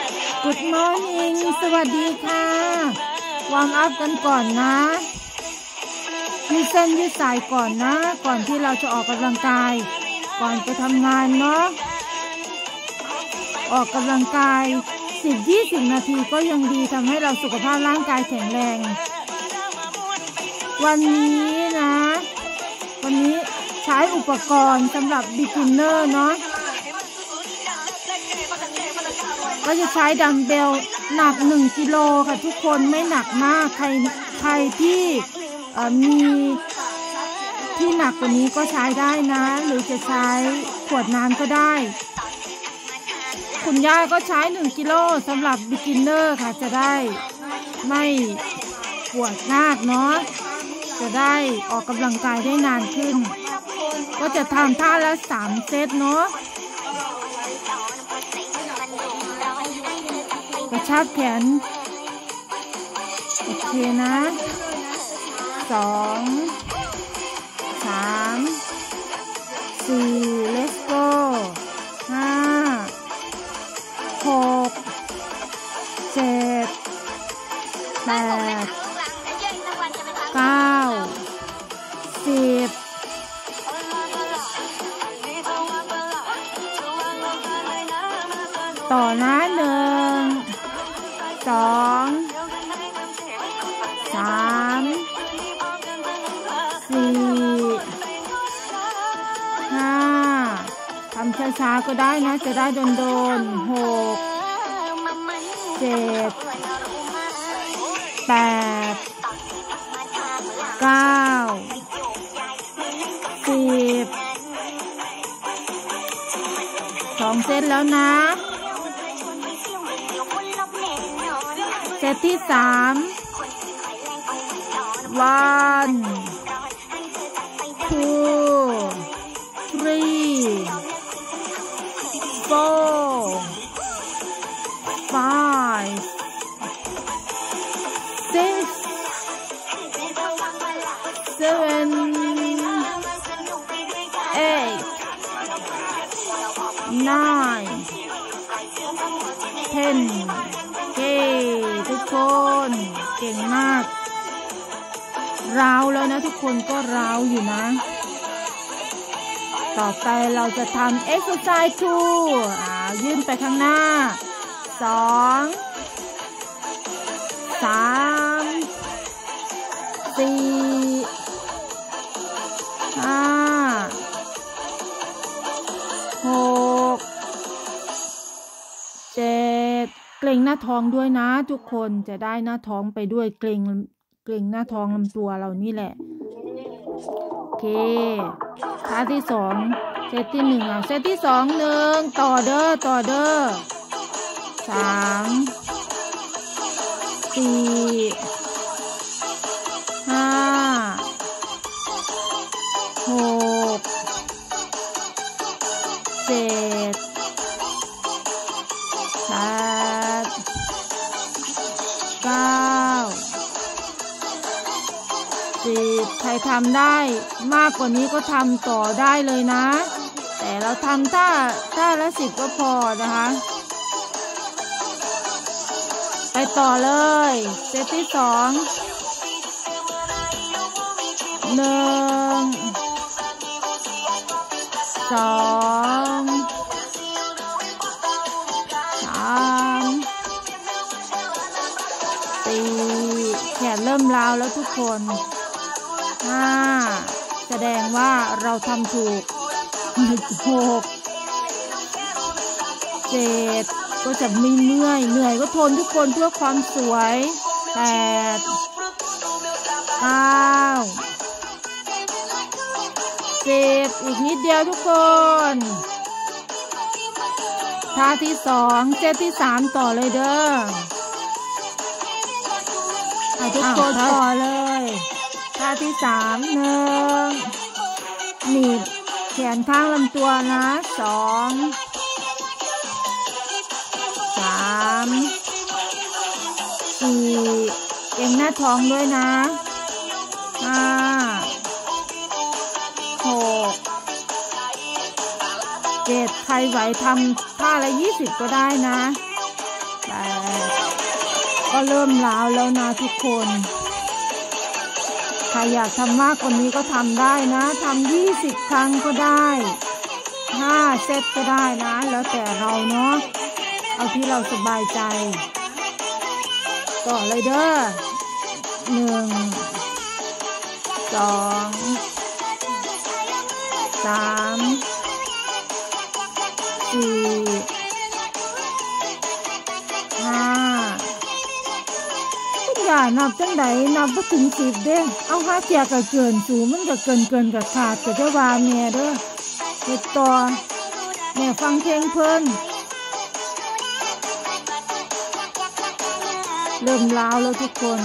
Good morning สวัสดีค่ะวอร์มอัพกันก่อนนะยืดเส้นยืดสายก่อนนะก่อนที่เราจะออกกำลังกายก่อนไปทำงานเนาะออกกำลังกาย 10-20 นาทีก็ยังดีทำให้เราสุขภาพร่างกายแข็งแรงวันนี้ใช้อุปกรณ์สำหรับ beginner เนาะก็จะใช้ดัมเบลหนัก1 กิโลค่ะทุกคนไม่หนักมากใครที่มีที่หนักกว่านี้ก็ใช้ได้นะหรือจะใช้ขวดน้ำก็ได้คุณย่าก็ใช้1 กิโลสำหรับ beginner ค่ะจะได้ไม่ปวดมากเนาะจะได้ออกกำลังกายได้นานขึ้นก็จะทำท่าละ3 เซตเนาะกระชับแขนโอเคนะ2 3 4 let's go 5 6 7 8 9 10ต่อนะ1 2 3 4 5ทำช้าๆก็ได้นะจะได้โดนๆ6 7 8 9 10 2 เซตแล้วนะเซตที่3 1 2 3 4 5 6 7 8 9 10เก่งทุกคนเก่งมากราวแล้วนะทุกคนก็ราวอยู่นะต่อไปเราจะทำ exercise 2ยื่นไปข้างหน้า2 3 4 5 6 7เกร็งหน้าท้องด้วยนะทุกคนจะได้หน้าท้องไปด้วยเกร็งหน้าท้องลำตัวเรานี่แหละโอเคท่าที่2เซตที่1เซตที่2 1ต่อเด้อ3 4 5 6 7 8 9 10ใครทำได้มากกว่านี้ก็ทำต่อได้เลยนะแต่เราทำท่าละ10ก็พอนะคะไปต่อเลยเซตที่2 1 2 3 4แขนเริ่มล้าวแล้วทุกคน5แสดงว่าเราทำถูก6 7ก็จะไม่เหนื่อยก็ทนทุกคนเพื่อความสวย8 9 10อีกนิดเดียวทุกคนท่าที่2เซตที่3ต่อเลยเด้อทุกคนต่อเลยท่าที่3 1หนีบแขนข้างลำตัวนะ2 3 4เก่งหน้าท้องด้วยนะ5 6 7ใครไหวทำท่าละ20ก็ได้นะก็เริ่มล้าวแล้วนะทุกคนใครอยากทำมากกว่านี้ก็ทำได้นะทำ20 ครั้งก็ได้5 เซตก็ได้นะแล้วแต่เราเนาะเอาที่เราสบายใจต่อเลยเด้อ1 2 3 4 5อย่านับจังไดนับบ่ถึง10เด้เอาหาเทียก็เกินสูมันก็เกินก็ขาดก็จะว่าแม่เด้อเฮ็ดต่อแม่ฟังเพลงเพิ่นเริ่มล้าวแล้วทุกคน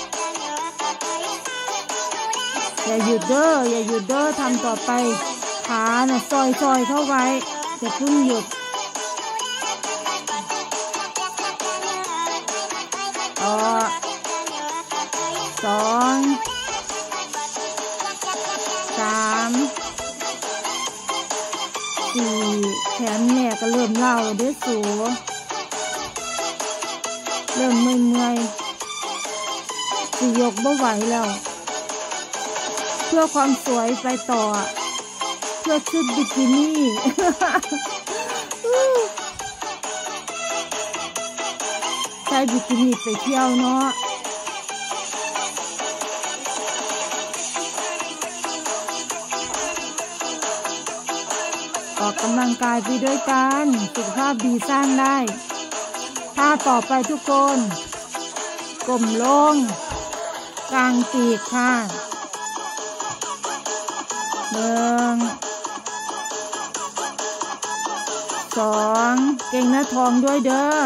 อย่าหยุดเด้อทำต่อไปขาน่ะซอยเข้าไว้อย่าเพิ่งหยุด2 3 4แขนแม่ก็เริ่มเล่าเด้อสูเริ่มเมื่อยสิยกบ่ไหวแล้วเพื่อความสวยไปต่อเพื่อชุดบิกินี่ ใส่บิกินี่ไปเที่ยวเนาะออกกำลังกายไปด้วยกันสุขภาพดีสร้างได้ท่าต่อไปทุกคนก้มลงกางปีกค่ะ1 2เก่งหน้าท้องด้วยเด้อ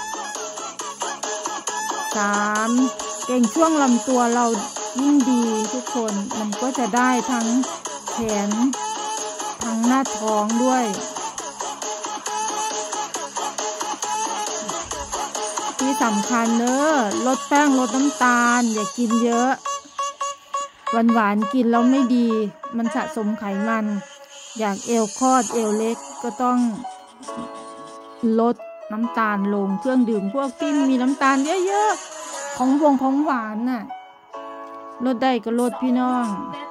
3เก่งช่วงลำตัวเรายิ่งดีทุกคนมันก็จะได้ทั้งแขนทั้งหน้าท้องด้วยที่สำคัญเนอะลดแป้งลดน้ำตาลอย่ากินเยอะหวานกินแล้วไม่ดีมันสะสมไขมันอยากเอวคลอดเอวเล็กก็ต้องลดน้ำตาลลงเครื่องดื่มพวกที่มีน้ำตาลเยอะๆของหวานน่ะลดได้ก็ลดพี่น้อง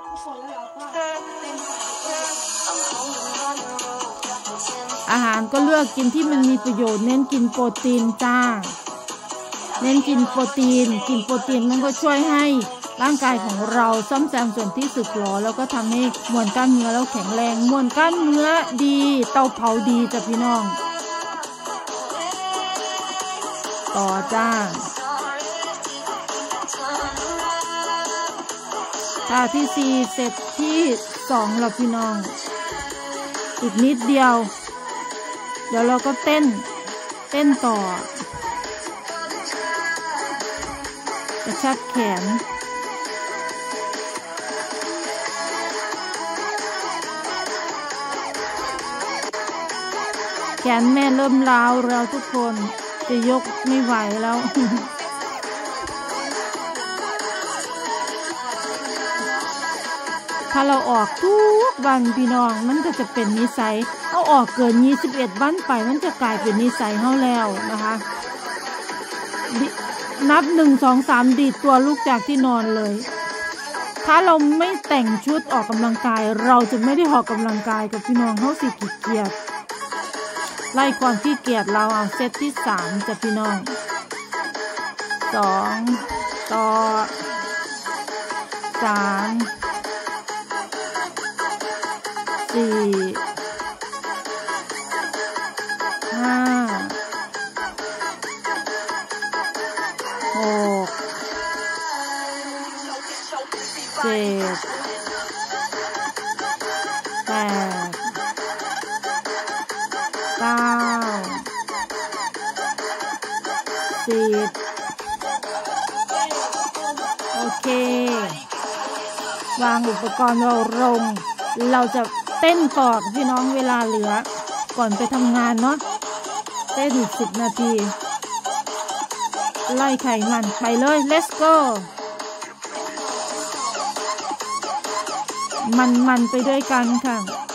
อาหารก็เลือกกินที่มันมีประโยชน์เน้นกินโปรตีนจ้าเน้นกินโปรตีนมันก็ช่วยให้ร่างกายของเราซ่อมแซมส่วนที่สึกหรอแล้วก็ทำให้มวลกล้ามเนื้อเราแข็งแรงมวลกล้ามเนื้อดีเตาเผาดีจ้ะพี่น้องต่อจ้าท่าที่4เสร็จที่2แล้วพี่น้องอีกนิดเดียวเดี๋ยวเราก็เต้นต่อกระชับแขนแม่เริ่มล้าวแล้วทุกคนจะยกไม่ไหวแล้ว ถ้าเราออกทุกวันพี่น้องมันก็จะเป็นนิสัยเอาออกเกิน21 วันไปมันจะกลายเป็นนิสัยเฮาแล้วนะคะนับ1 2 3ดีดตัวลุกจากที่นอนเลยถ้าเราไม่แต่งชุดออกกำลังกายเราจะไม่ได้ออกกำลังกายกับพี่น้องเฮาสิขี้เกียจไล่ความขี้เกียจเราเอาเซตที่3จะพี่น้อง2ต่อ3 4 5 6 7 8 9 10โอเควางอุปกรณ์เราลงเราจะเต้นต่อพี่น้องเวลาเหลือก่อนไปทำงานเนาะเต้นอีก10 นาทีไล่ไขมันไปเลย let's go มันไปด้วยกันค่ะ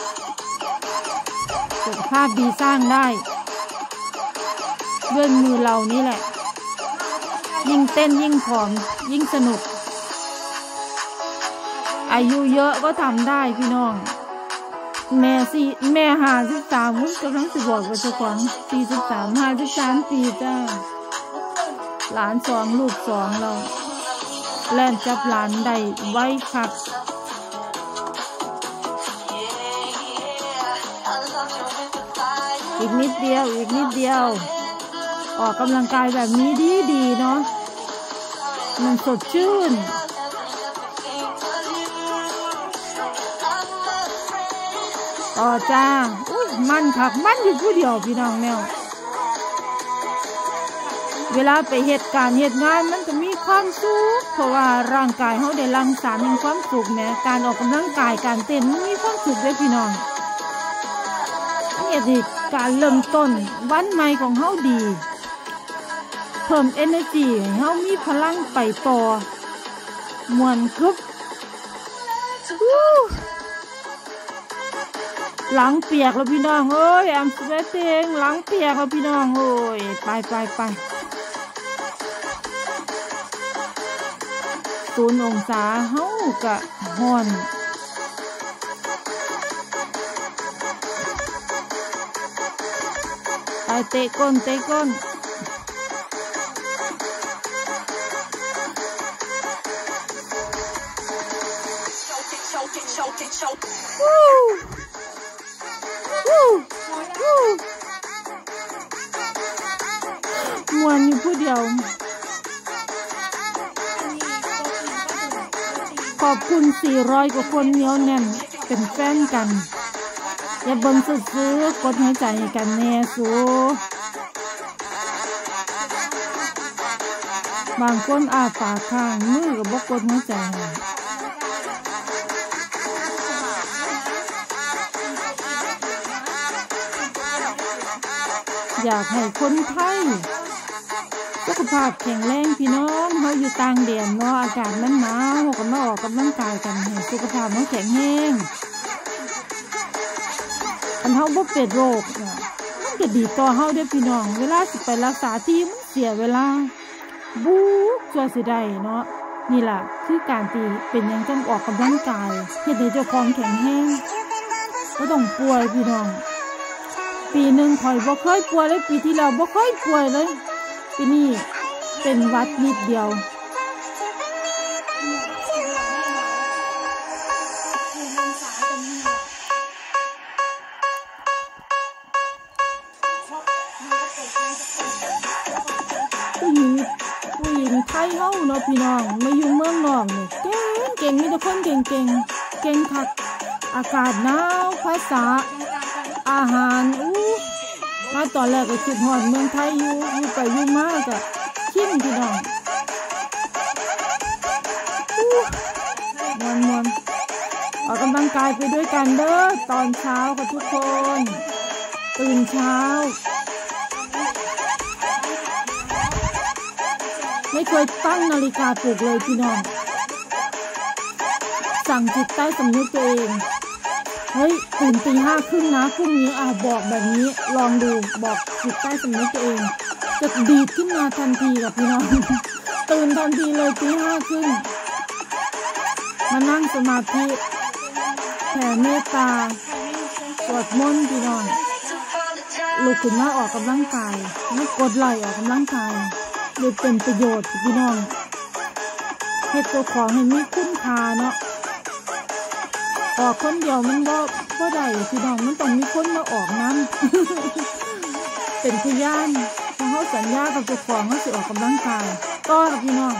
สุขภาพดีสร้างได้ด้วยมือเรานี่แหละยิ่งเต้นยิ่งผอมยิ่งสนุกอายุเยอะก็ทำได้พี่น้องแม่53มุ้งกำลังสิบอกว่าเจ้าของ53 ปีจ้าหลาน2ลูก2เราแล่นจับหลานได้ไว้คักอีกนิดเดียวออกกำลังกายแบบนี้ดีเนาะมันสดชื่นต่อจ้ามันคักมันอยู่ผู้เดียวพี่น้องแนวเวลาไปเหตุการณ์เหตุงานมันจะมีความสุขเพราะว่าร่างกายเขาได้หลั่งสารแห่งความสุขแม้การออกกำลังกายการเต้นมันมีความสุขด้วยพี่น้องนี่การเริ่มต้นวันใหม่ของเขาดีเพิ่ม energy ให้เขามีพลังไปต่อมวนกึบหลังเปียกแล้วพี่น้องเอ้ยI'm sweatingหลังเปียกแล้วพี่น้องโอ้ยไป0 องศาเฮากะฮ้อนไปเตะก้นมวนอยู่ผู้เดียวขอบคุณ400 กว่าคนเหนียวแน่นเป็นแฟนกันอย่าเบิ่งซื้อกดหัวใจกันแน่สูบางคนอาปากข้างมือกับบ่กดหัวใจอยากให้คนไทยสุขภาพแข็งแรงพี่น้องเขาอยู่ต่างแดนเนาะอากาศมันหนาวเขาก็มาออกกำลังกายกันให้สุขภาพเขาแข็งแรงอันเขาบ่เป็นโรคเนี่ยมันก็ดีต่อเขาเด้อพี่น้องเวลาสิไปรักษาที่มันเสียเวลาบู๊จั่วสิได้เนาะนี่ล่ะคือการตีเป็นยังจังออกกำลังกายเฮ็ดให้เจ้าของแข็งแรงบ่ต้องป่วยพี่น้องปีหนึ่งข่อยบ่เคยป่วยเลยปีที่แล้วบ่เคยป่วยเลยปีนี้เป็นหวัดนิดเดียวผู้หญิงไทยเฮาเนาะพี่น้องมาอยู่เมืองนอกนี่เก่งมีแต่คนเก่งคักอากาศหนาวภาษาอาหารมาตอนแรกก็คิดฮอดเมืองไทยอยู่ไปอยู่มาก็ชิมพี่น้องมวนออกกำลังกายไปด้วยกันเด้อตอนเช้าค่ะทุกคนตื่นเช้าไม่เคยตั้งนาฬิกาปลุกเลยพี่น้องสั่งจิตใต้สำนึกตัวเองเฮ้ยตื่นตี 5:30นะพรุ่งนี้บอกแบบนี้ลองดูบอกจิตใต้สำนึกตัวเองจะดีดขึ้นมาทันทีกับพี่น้องตื่นทันทีเลยตี 5 ขึ้นมานั่งสมาธิแผ่เมตตาสวดมนต์พี่น้องลุกขึ้นมาออกกำลังกายมากดไหล่ออกกำลังกายเดี๋ยวเป็นประโยชน์พี่น้องเฮ็ดตัวของให้มีคุณค่าเนาะออกคนเดียวมันบ่ได้พี่น้องมันต้องมีคนมาออกน้ำ เป็นพยานพอเขาสัญญากับเจ้าของเขาสิออกกำลังกายก็กับพี่น้อง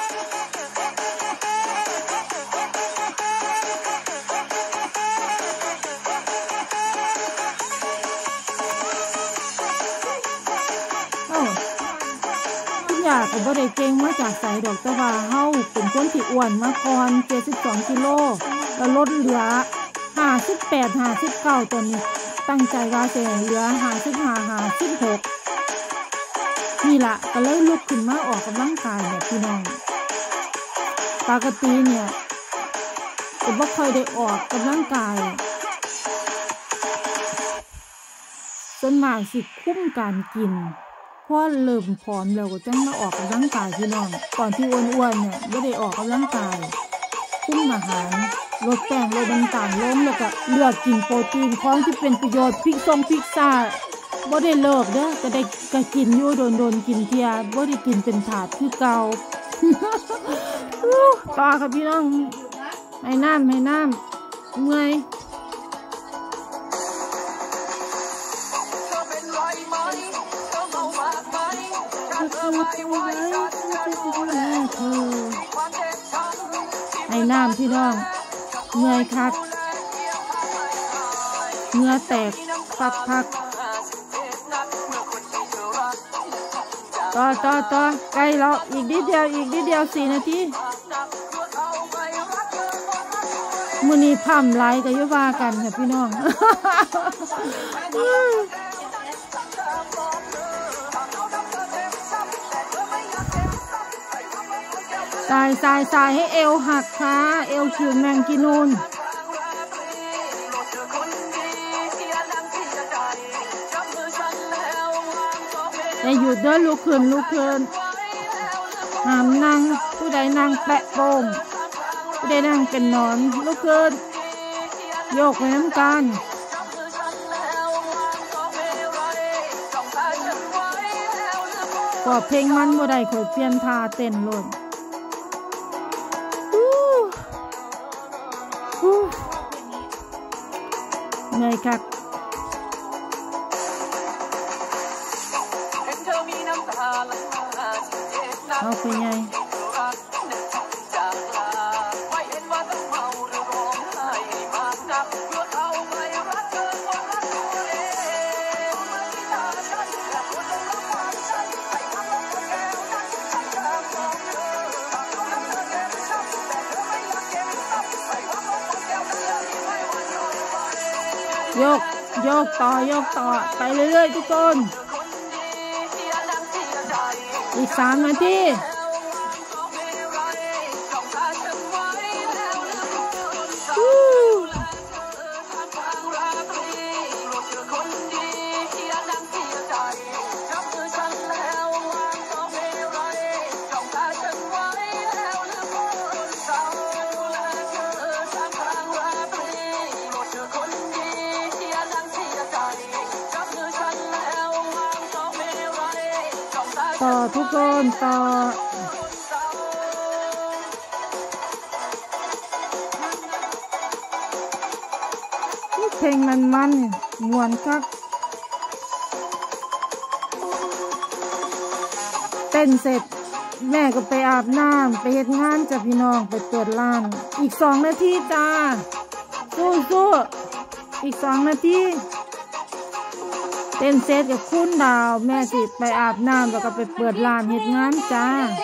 คุณยาก็บ่ได้เก่งมาจากสายดอกแต่ว่าเฮาเป็นคนที่อ้วนมาก่อน72 กิโลแล้วลดเหลือ58 59ตอนนี้ตั้งใจว่าจะเหลือ55 56นี่ล่ะก็เลยลุกขึ้นมาออกกำลังกายแบบพี่น้องปกติเนี่ยก็บ่ค่อยได้ออกกำลังกายส่วนมากสิคุมการกินพอเริ่มผอมแล้วก็จังมาออกกำลังกายพี่น้องก่อนที่อ้วนๆเนี่ยไม่ได้ออกกำลังกายคุมอาหารลดแป้งลดน้ำตาลลงแล้วก็เลือกกินโปรตีนของที่เป็นประโยชน์พิซซ่าบ่ได้เลิกเด้อก็กินอยู่โดนกินเทียบ่ได้กินเป็นถาดคือเก่า ต่อค่ะพี่น้องให้น้ำเมื่อยให้น้ำพี่น้องเมื่อยคักเนื้อแตกพักต่อใกล้แล้วอีกนิดเดียว4 นาทีมื้อนี้พร่ำไหลก็อย่าว่ากันค่ะพี่น้อง สายให้เอวหักค่ะเอวคิวแมงกินูนอย่าหยุดเด้อลุกขึ้นห้ามนั่งผู้ใดนั่งแปะโป่งผู้ใดนั่งเป็นนอนลุกขึ้นโยกไปน้ำกันก็เพลงมันบ่ได้ขอยเปลี่ยนท่าเต้นเลยเหนื่อยคักเอาไปไงโยกต่อไปเรื่อยๆทุกคนอีก3 นาทีต่อทุกคนต่อเพลงมันมวนคักเต้นเสร็จแม่ก็ไปอาบน้ำไปเฮ็ดงานจ้ะพี่น้องไปเปิดร้านอีก2 นาทีจ้าสู้อีก2 นาทีเต้นเสร็จกับคุณดาวแม่สิไปอาบน้ำแล้วก็ไปเปิดร้านเฮ็ดงานจ้า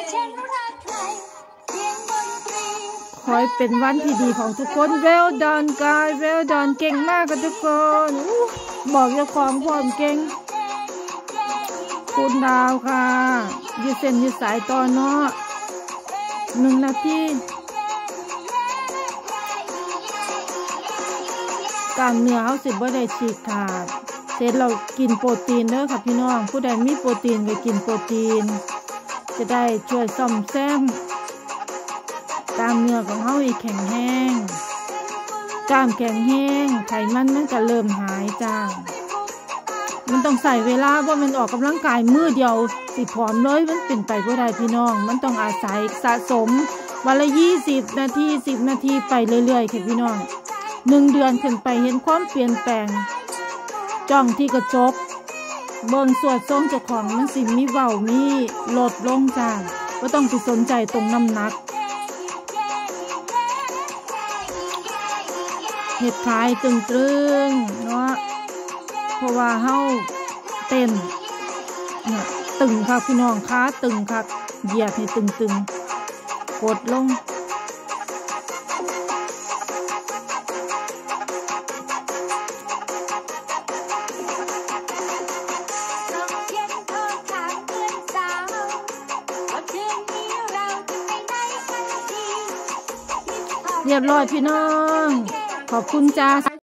ขอให้เป็นวันที่ดีของทุกคน well done guys well done เก่งมากกันทุกคนบอกเจ้าของความเก่งคุณดาวค่ะยืดเส้นยืดสายต่อเนาะ1 นาทีการเนื้อเขาสิบ่ได้ฉีกขาดเสร็จเรากินโปรตีนเด้อค่ะพี่น้องผู้ใดมีโปรตีนก็กินโปรตีนจะได้ช่วยซ่อมแซมกล้ามเนื้อของเขาให้แข็งแรงกล้ามแข็งแรงไขมันก็เริ่มหายจ้ามันต้องใส่เวลาเพราะมันออกกำลังกายมือเดียวสิผอมเลยมันเป็นไปบ่ได้พี่น้องมันต้องอาศัยสะสมวันละ20 นาที10 นาทีไปเรื่อยๆค่ะพี่น้อง1 เดือนขึ้นไปเห็นความเปลี่ยนแปลงจ้องที่กระจกเบิ่งสวดทรงเจ้าของมันสิมีเว้ามีลดลงจ้าก็ต้องสนใจตรงน้ำหนักเห็ดขายตึงเนาะเพราะว่าเฮาเต้นเนี่ยตึงค่ะพี่น้องขาตึงค่ะเหยียดให้ตึงกดลง เรียบร้อยพี่น้องขอบคุณจ้า